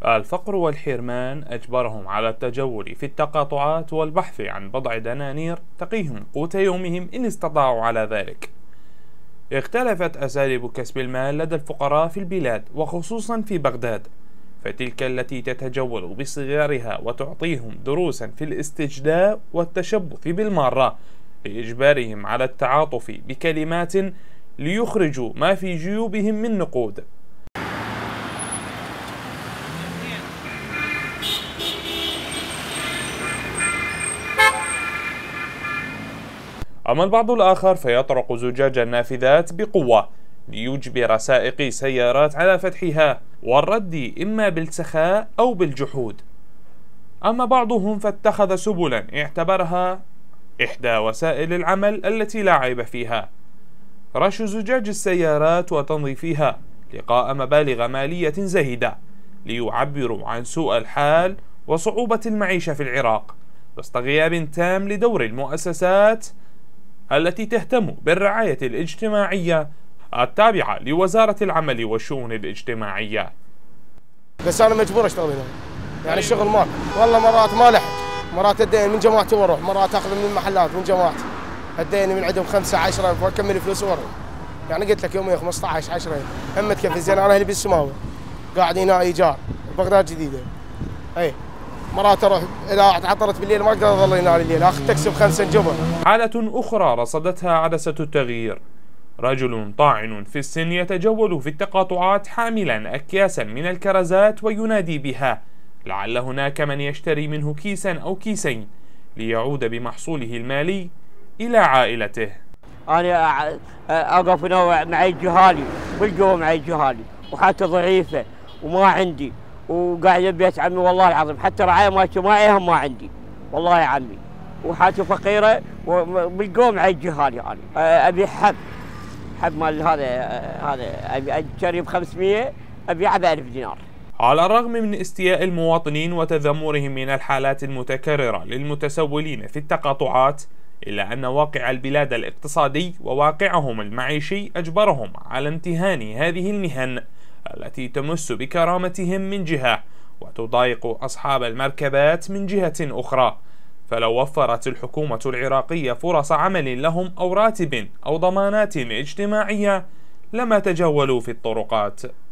الفقر والحرمان أجبرهم على التجول في التقاطعات والبحث عن بضع دنانير تقيهم قوت يومهم إن استطاعوا على ذلك. اختلفت أساليب كسب المال لدى الفقراء في البلاد وخصوصا في بغداد، فتلك التي تتجول بصغارها وتعطيهم دروسا في الاستجداء والتشبث بالمارة لإجبارهم على التعاطف بكلمات ليخرجوا ما في جيوبهم من نقود. أما البعض الآخر فيطرق زجاج النافذات بقوة ليجبر سائقي سيارات على فتحها والرد إما بالسخاء أو بالجحود. أما بعضهم فاتخذ سبلا اعتبرها إحدى وسائل العمل التي لا عيب فيها: رش زجاج السيارات وتنظيفها لقاء مبالغ مالية زهيدة، ليعبروا عن سوء الحال وصعوبة المعيشة في العراق، وسط غياب تام لدور المؤسسات التي تهتم بالرعاية الاجتماعية التابعة لوزارة العمل والشؤون الاجتماعية. بس أنا مجبور أشتغل هنا، يعني الشغل مال والله مرات ما لحق، مرات أدين من جماعتي وأروح، مرات أخذ من المحلات من جماعتي، أديني من عندهم 5-10 وأكمل فلوس وأروح. يعني قلت لك يوميا 15-20 هم تكفي. زين أنا أهلي بالسماوة قاعد هنا إيجار بغداد جديدة، أي مرات أروح إذا تعطلت بالليل ما أقدر أظل هنا الليل، آخذ تاكسي ب5 جبر. حالة أخرى رصدتها عدسة التغيير: رجل طاعن في السن يتجول في التقاطعات حاملا أكياسا من الكرزات وينادي بها لعل هناك من يشتري منه كيسا أو كيسين ليعود بمحصوله المالي إلى عائلته. أنا أقف هنا معي جهالي والجو معي جهالي وحالتي ضعيفة وما عندي، وقاعد ببيت عمي والله العظيم حتى رعاية مالتي معيهم ما عندي والله يا عمي، وحالتي فقيرة وبالجو معي جهالي. أنا أبي حب مال هذا أبي أشتري ب500 أبيعه ب1000 دينار. على الرغم من استياء المواطنين وتذمرهم من الحالات المتكررة للمتسولين في التقاطعات، إلا أن واقع البلاد الاقتصادي وواقعهم المعيشي أجبرهم على امتهان هذه المهن التي تمس بكرامتهم من جهة وتضايق أصحاب المركبات من جهة أخرى. فلو وفرت الحكومة العراقية فرص عمل لهم أو راتب أو ضمانات اجتماعية لما تجولوا في الطرقات.